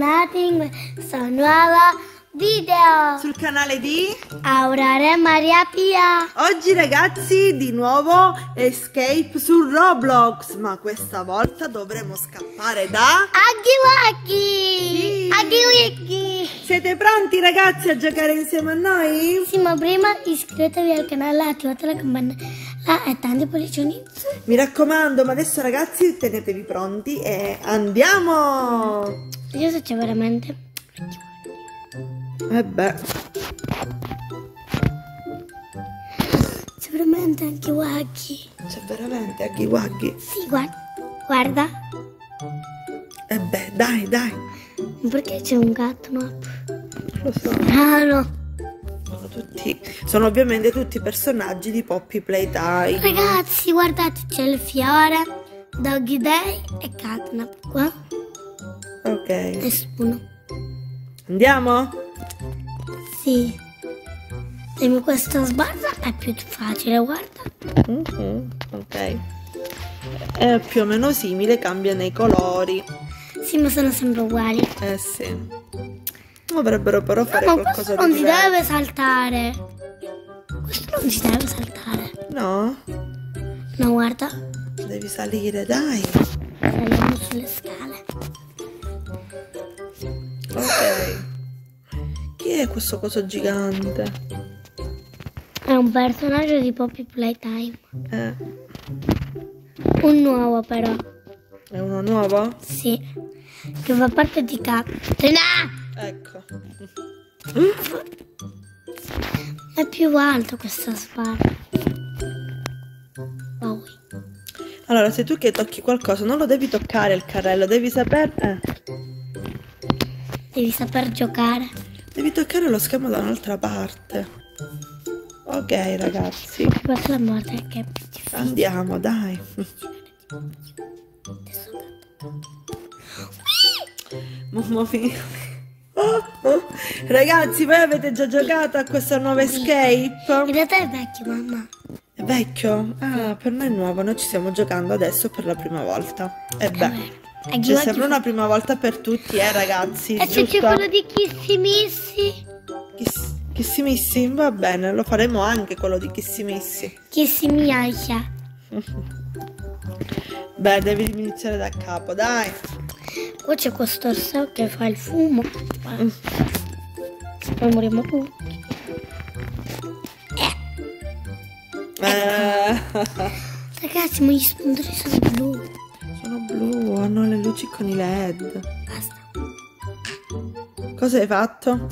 bentornati in questo nuovo video sul canale di Aurora e Maria Pia. Oggi ragazzi di nuovo escape su Roblox, ma questa volta dovremo scappare da Huggy Wuggy. Sì. Huggy Wuggy. Siete pronti ragazzi a giocare insieme a noi? Sì, ma prima iscrivetevi al canale, attivate la campanella e tanti pollicioni. Mi raccomando, ma adesso ragazzi tenetevi pronti e andiamo! Io so c'è veramente. Beh, C'è veramente Huggy Wuggy. c'è veramente Huggy Wuggy. Sì, guarda. Beh, dai. Perché c'è un gatto, no? Lo so. Ah, no. Sono ovviamente tutti personaggi di Poppy Playtime. Ragazzi, guardate, c'è il fiore, Doggy Day e Catnap qua. Ok. E Spuno. Andiamo? Sì. Dammi questa sbarra, è più facile, guarda. Ok. È più o meno simile, cambiano i colori. Sì, ma sono sempre uguali. Sì. Dovrebbero però fare Ma qualcosa questo di non si diverso. deve saltare. Questo non si deve saltare. No? No, guarda. Devi salire, dai. Saliamo sulle scale. Ok. Chi è questo coso gigante? È un personaggio di Poppy Playtime. Un nuovo però. È uno nuovo? Sì. Che fa parte di Catnap. Ecco. È più alto questa sbarra. Wow. Allora, se tu che tocchi qualcosa, non lo devi toccare il carrello, devi saper... Devi saper giocare. Devi toccare lo schermo da un'altra parte. Ok, ragazzi. Questa è la morte che è più difficile. Andiamo, dai. Mamma mia. Ragazzi, voi avete già giocato a questa nuova escape? In realtà è vecchio, mamma. È vecchio? Ah, per noi è nuovo, noi ci stiamo giocando adesso per la prima volta. E beh, c'è sempre una prima volta per tutti, ragazzi. E c'è quello di Kissimissi. Kissimissi? Va bene, lo faremo anche quello di Kissimissi. Kissimiaia. Beh, devi iniziare da capo, dai. Poi c'è questo orso che fa il fumo. Poi moriamo tutti. Ragazzi, ma gli spuntoni sono blu. Sono blu, hanno le luci con i LED. Basta. Cosa hai fatto?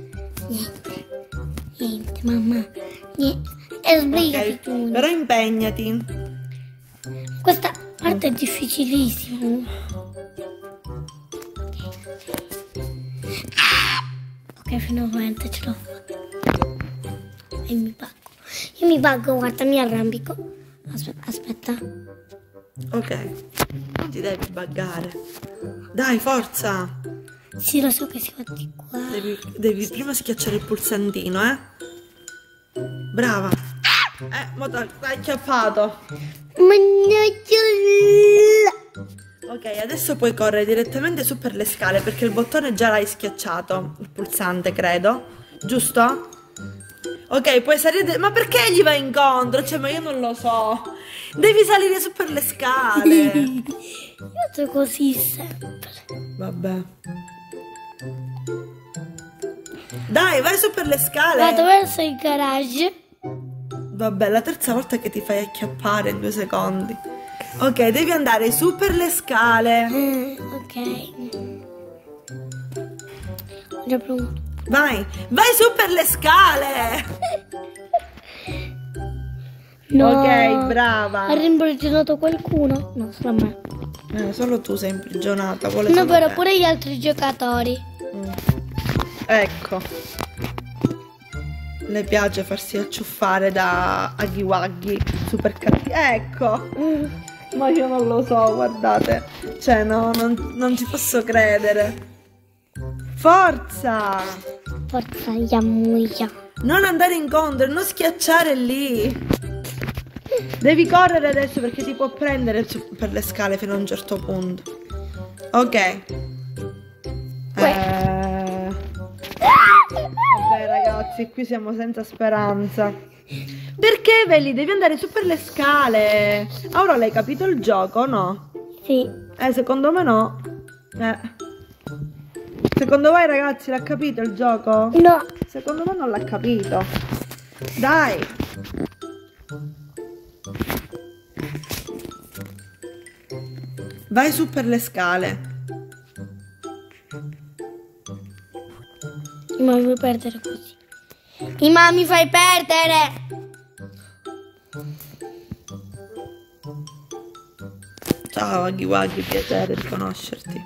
Niente, mamma. Niente. E sbrigati tu. Però impegnati. Questa parte è difficilissima. Ok, finalmente ce l'ho fatta. E mi buggo. Io mi buggo, guarda, mi arrambico. Aspetta. Ok, non ti devi buggare. Dai, forza. Sì, lo so che si fa di qua. Devi prima schiacciare il pulsantino, Brava. Ma t'hai acchiappato. Ok, adesso puoi correre direttamente su per le scale perché il bottone già l'hai schiacciato. Il pulsante, credo. Giusto? Ok, puoi salire... Ma perché gli vai incontro? Cioè, ma io non lo so. Devi salire su per le scale. Io sono così sempre. Vabbè. Dai, vai su per le scale. Vado verso il garage. Vabbè, la terza volta che ti fai acchiappare in 2 secondi. Ok, devi andare su per le scale. Ok. Ho già pronto. Vai su per le scale. No. Ok, brava. Ha rimprigionato qualcuno? No, solo a me. Solo tu sei imprigionata. No, però pure gli altri giocatori. Ecco. Le piace farsi acciuffare da Huggy Wuggy super cattivo. Ecco. Ma io non lo so, guardate. Cioè, no, non ci posso credere. Forza! Forza, Yamuya. Non andare incontro, non schiacciare lì. Devi correre adesso perché ti può prendere per le scale fino a un certo punto. Ok. ragazzi, qui siamo senza speranza. Perché, Veli? Devi andare su per le scale. Aurora, l'hai capito il gioco o no? Sì. Secondo me no. Secondo voi, ragazzi, l'ha capito il gioco? No. Secondo me non l'ha capito. Dai. Vai su per le scale. Ma mi vuoi perdere così? Ma mi fai perdere! Ciao Aghi Waghi, piacere di conoscerti.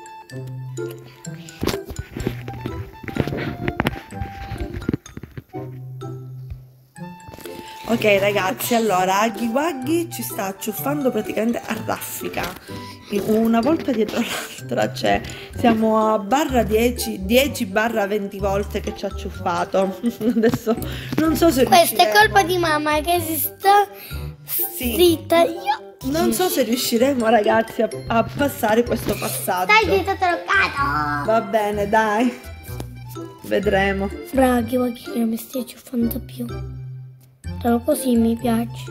Ok ragazzi, allora Aghi Waghi ci sta acciuffando praticamente a raffica, una volta dietro l'altra, cioè siamo a barra 10 barra 20 volte che ci ha acciuffato. Adesso non so se Questa è riusciremo. colpa di mamma che si sta Sì. zitta. Io Non so se riusciremo ragazzi a passare questo passaggio. stai zitta toccato. Va bene, dai. Vedremo. Brava, che vuoi che non mi stia ciuffando più. Però così mi piace.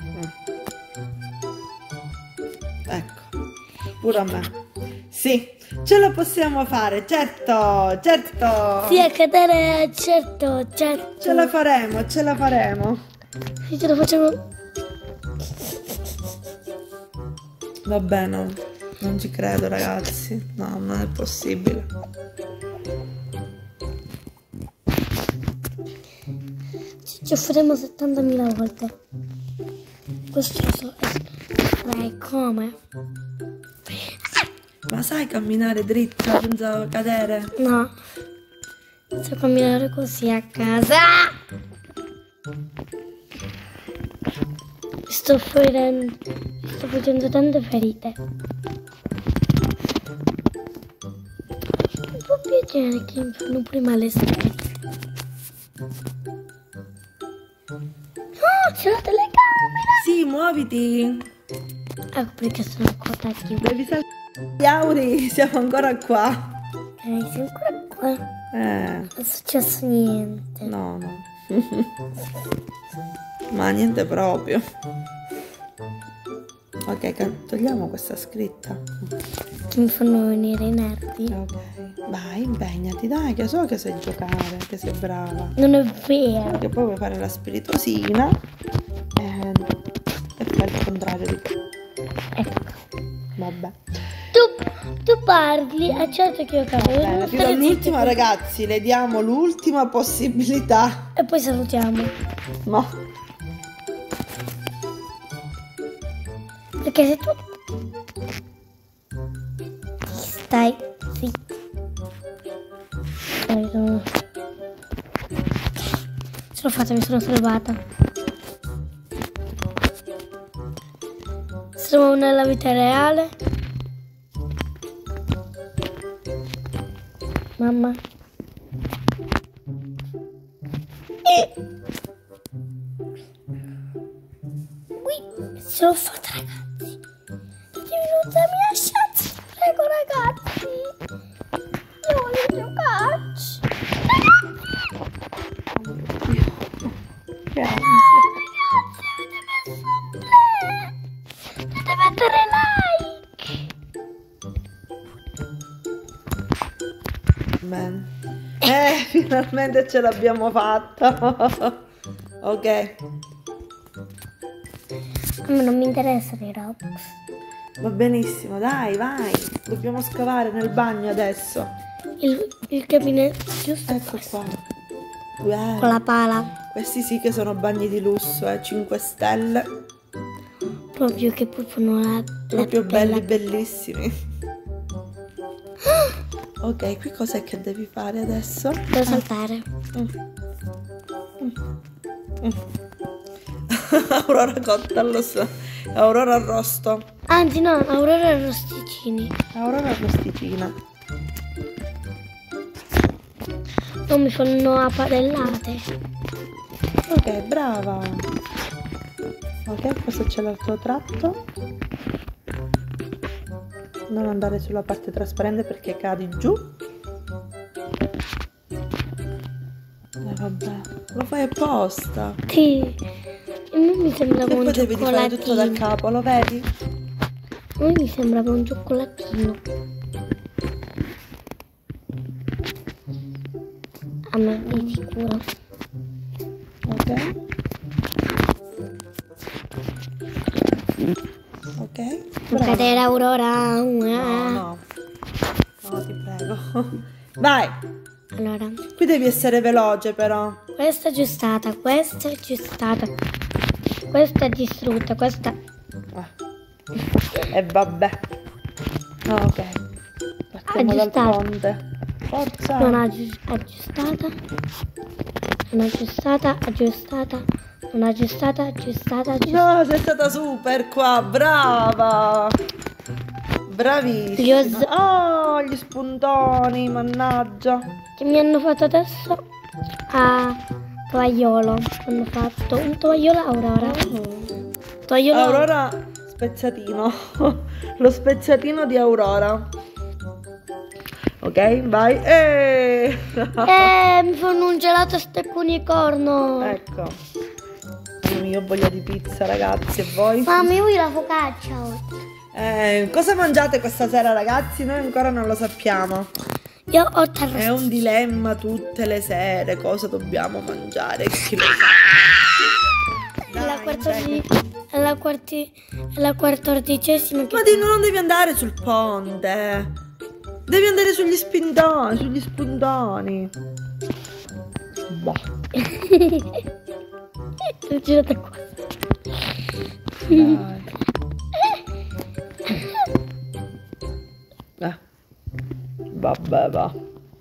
Ecco, pure a me. Sì, ce la possiamo fare, certo, certo. Sì, a cadere, certo. Ce la faremo, ce la faremo. Sì, ce la facciamo. Vabbè, no, non ci credo ragazzi. No, non è possibile. Ci faremo 70.000 volte. Questo lo so. Dai, come? Ma sai camminare dritta senza cadere? No. So camminare così a casa. Sto facendo tante ferite. Mi può piacere che mi fanno prima le ferite. Oh, c'è la telecamera! Sì, muoviti. Ecco perché sono accorta che Devi salire. Auri, siamo ancora qua. sei ancora qua. Non è successo niente. No, no. Ma niente proprio. Ok, togliamo questa scritta. Che mi fanno venire i nervi. Ok, vai, impegnati, dai, che so che sai giocare, che sei brava. Non è vero. Che poi vuoi fare la spiritosina e fai il contrario di te. Ecco. Vabbè. Tu parli, è certo che io capisco. Bene, ti do l'ultima, ragazzi, le diamo l'ultima possibilità. E poi salutiamo. No. Perché se tu stai zitto. Ce l'ho fatta, mi sono salvata. Siamo nella vita reale. Mamma. Ce l'ho fatta, ragazzi. 10 minuti la mia chance. Prego, ragazzi. Io voglio giocarci. Che ansia. Dovete mettere like. Bene. Finalmente ce l'abbiamo fatta. Ok. A me non mi interessano i Robux. Va benissimo, dai, vai. Dobbiamo scavare nel bagno adesso. Il gabinetto, giusto? Ecco qua. Wow. Con la pala. Questi sì che sono bagni di lusso, 5 stelle. Proprio che proprio la Proprio bella. belli, bellissimi. Ok, qui cos'è che devi fare adesso? Devo saltare. Aurora cotta Aurora arrosto. Anzi no, Aurora e Rosticini. Aurora arrosticina. Non mi fanno a padellate. Ok, brava. Ok, questo c'è l'altro tratto. Non andare sulla parte trasparente perché cadi giù. Va Vabbè, lo fai apposta. Sì. A me mi sembrava E un poi devi rifare tutto da cioccolatino. capo, lo vedi? A me mi sembrava un cioccolatino. A me di sicuro. Ok. Ok. Non cadere Aurora. No, ti prego. Vai. Allora, Qui devi essere veloce però. questa è aggiustata, questa è aggiustata. Questa è distrutta, questa... E vabbè. Ok. Partiamo dal Aggiustata. ponte. Forza. Non aggiustata. Non aggiustata, aggiustata. Non aggiustata, aggiustata, aggiustata. No, sei stata super qua, brava. Bravissima. Oh, gli spuntoni, mannaggia. Che mi hanno fatto adesso a tovagliolo. Hanno fatto un tovagliolo Aurora. Tovagliolo Aurora spezzatino. Lo spezzatino di Aurora. Ok, vai. mi fanno un gelato a stecco unicorno. Ecco. Io ho voglia di pizza, ragazzi, e voi? Mamma, io voglio la focaccia oggi. Cosa mangiate questa sera, ragazzi? Noi ancora non lo sappiamo. Io ho terra. È un dilemma tutte le sere, cosa dobbiamo mangiare? Chi lo sa? È la Dai, quarta dai. è la quattordicesima che... Ma non devi andare sul ponte. Devi andare sugli spintoni, sugli spuntoni. Boh. Ho girato qua. Dai. Vabbè, va.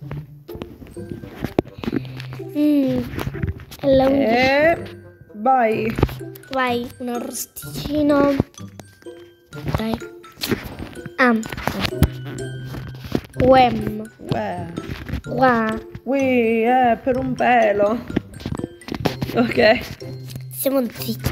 È la Vai. Vai, un arrosticino. Dai. Uem. Qua. Per un pelo. Ok. Siamo zitti.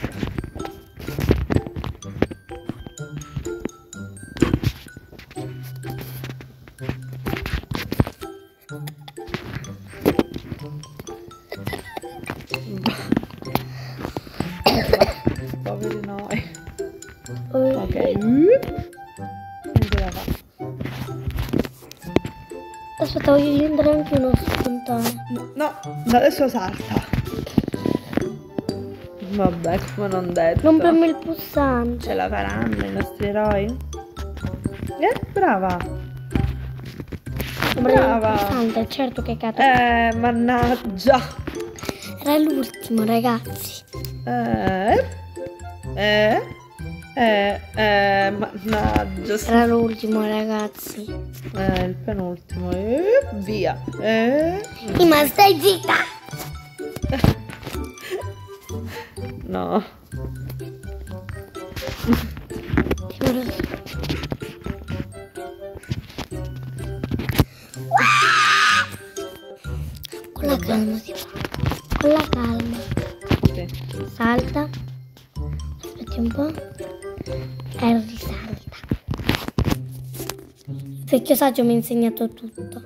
Poveri noi. Ok. Aspetta, voglio diventare anche uno spuntone. No, adesso salta. Vabbè, come non detto. Non premi il pulsante. Ce la faranno i nostri eroi? Brava. Non premi il Brava. pulsante, certo che cazzo. Mannaggia. Era l'ultimo, ragazzi. Mannaggia. Era l'ultimo, ragazzi. Il penultimo. Via. Ma stai zitta! No. Con la calma si fa. Con la calma. Sì. Salta. Aspetti un po'. E risalta. Il vecchio saggio mi ha insegnato tutto.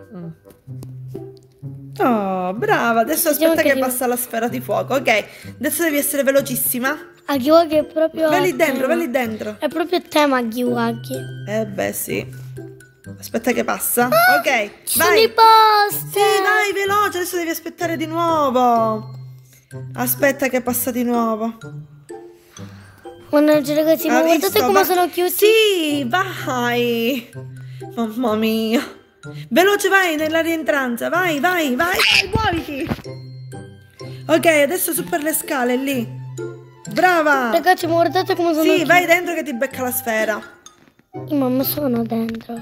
Oh, brava. Adesso Diciamo aspetta che che passa la sfera di fuoco. Ok, adesso devi essere velocissima. Aghiwaghi è proprio... Vai lì dentro, tema. vai lì dentro. È proprio tema Aghiwaghi. Beh, sì. Aspetta che passa. Ok, Sono vai. i posti! Sì, vai, veloce. Adesso devi aspettare di nuovo. Aspetta che passa di nuovo. Mannaggia ragazzi, ma Ha guardate visto? come Va- sono chiusi. Sì, vai. Mamma mia. Veloce, vai nella rientranza. Vai, muoviti. Ok, adesso su per le scale, lì. Brava. Ragazzi, ma guardate come sono Sì, chiusi. vai dentro che ti becca la sfera. Io mamma sono dentro.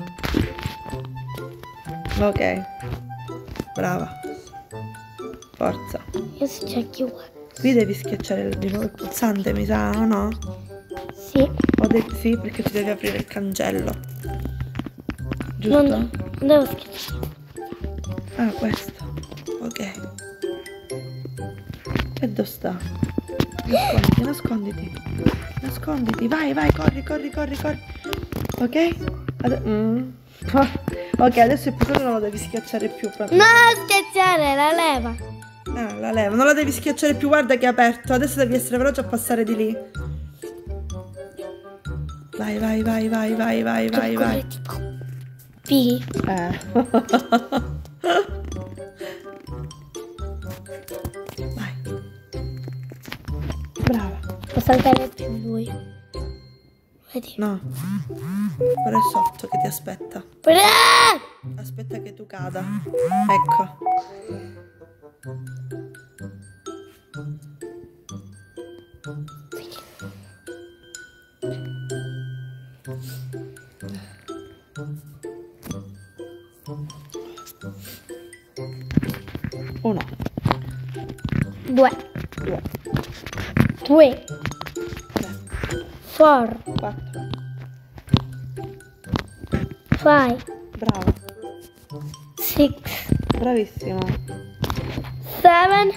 Ok. Brava. Forza. Io si c'è Aghiwaghi. Qui devi schiacciare di nuovo il pulsante, mi sa, o no? Sì. Sì, perché ti devi aprire il cancello. Non Giusto? devo schiacciare. Ah, questo. Ok. E dove sta? Nasconditi. Vai, corri. Ok? Ok, adesso il pulsante non lo devi schiacciare più. No, schiacciare la leva. La levo, non la devi schiacciare più, guarda che è aperto. Adesso devi essere veloce a passare di lì. Vai, vai, vai, vai, vai, vai, vai, vai. Tipo P. Vai. Brava. Può saltare più lui. Vedi? No. Però è sotto che ti aspetta. Ah! Aspetta che tu cada. Ecco. Uno. Due. Due. 3. 4. 4. 5. Brava. 6. Bravissima. 7.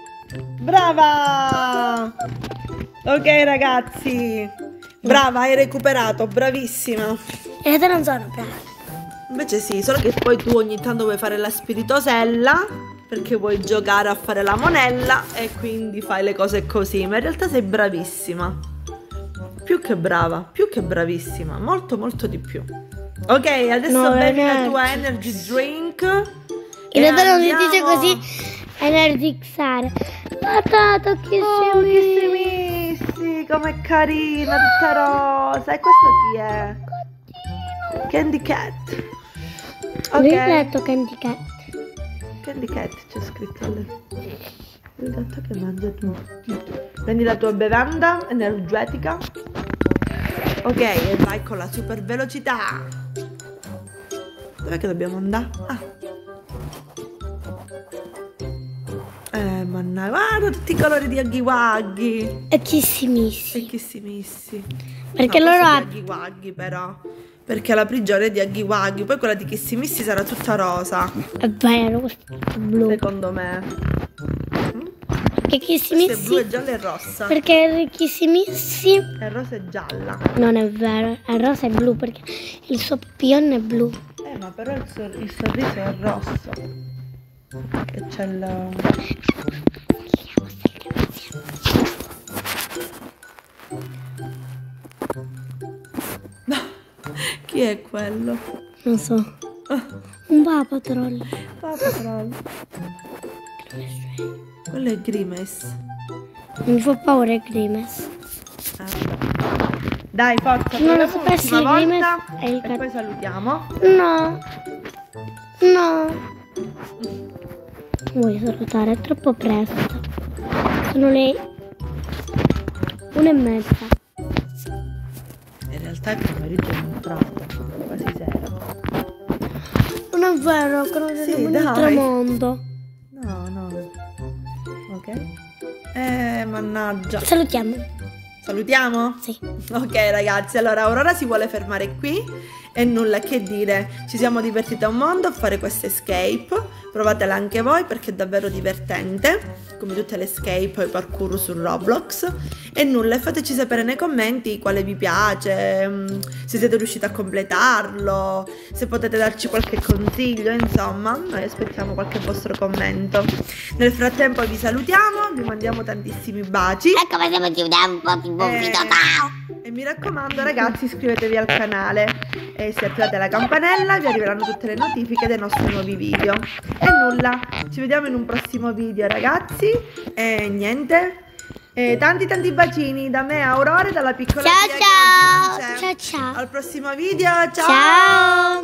Brava! Ok ragazzi. Brava, hai recuperato, bravissima. In realtà non sono brava. Invece sì, solo che poi tu ogni tanto vuoi fare la spiritosella perché vuoi giocare a fare la monella e quindi fai le cose così, ma in realtà sei bravissima. Più che brava, più che bravissima, molto molto di più. Ok, adesso No, bevi la energy. tua energy drink. In realtà non si andiamo- dice così energizzare. Guardate che Oh, che semissi, com'è carina, tutta rosa. E questo chi è? Candy Cat. Ho Ok, letto Candy Cat. Candy Cat c'è scritto lì. Il gatto che mangia tutto. Prendi la tua bevanda energetica. Ok, e vai con la super velocità. Dov'è che dobbiamo andare? Ah. Mannaggia, guarda tutti i colori di Aghi Waghi. E chissimissi. Secchissimissi. Perché No, loro questo è hanno... di Aghi Waghi però. Perché la prigione è di Aghi Waghi. Poi quella di Kissimissi sarà tutta rosa. È vero, questo è blu. Secondo me. Perché Questo è blu, chissimissi... è giallo e rossa. Perché chissimissi... È rosa e gialla. Non è vero, è rosa e blu perché il suo papillon è blu. Ma però il sorriso è rosso. Che c'è il... No. Chi è quello? Non so. Un Papa Troll. Papa Troll. Quello è Grimace. Mi fa paura il Grimace. Dai, forza, Non lo proviamo sapessi, un'ultima il Grimace volta è il e poi salutiamo. No. No. Vuoi salutare? È troppo presto. Sono le 1:30. In realtà il pomeriggio è entrato, quasi zero. Non è vero che non Sì, siamo nel dai. tramonto. No, no. Ok. Mannaggia. Salutiamo. Salutiamo? Sì. Ok ragazzi, allora Aurora si vuole fermare qui e nulla che dire, ci siamo divertite un mondo a fare questa escape, provatela anche voi perché è davvero divertente, come tutte le escape e parkour su Roblox, e nulla, fateci sapere nei commenti quale vi piace, se siete riusciti a completarlo, se potete darci qualche consiglio, insomma, noi aspettiamo qualche vostro commento. Nel frattempo vi salutiamo, vi mandiamo tantissimi baci. Ecco, possiamo chiudere un po' più E mi raccomando ragazzi, iscrivetevi al canale e se attivate la campanella vi arriveranno tutte le notifiche dei nostri nuovi video. E nulla, ci vediamo in un prossimo video ragazzi. E niente, tanti bacini da me Aurora e dalla piccola Ciao Pia che oggi non ciao. c'è. Ciao ciao. Al prossimo video, ciao. Ciao.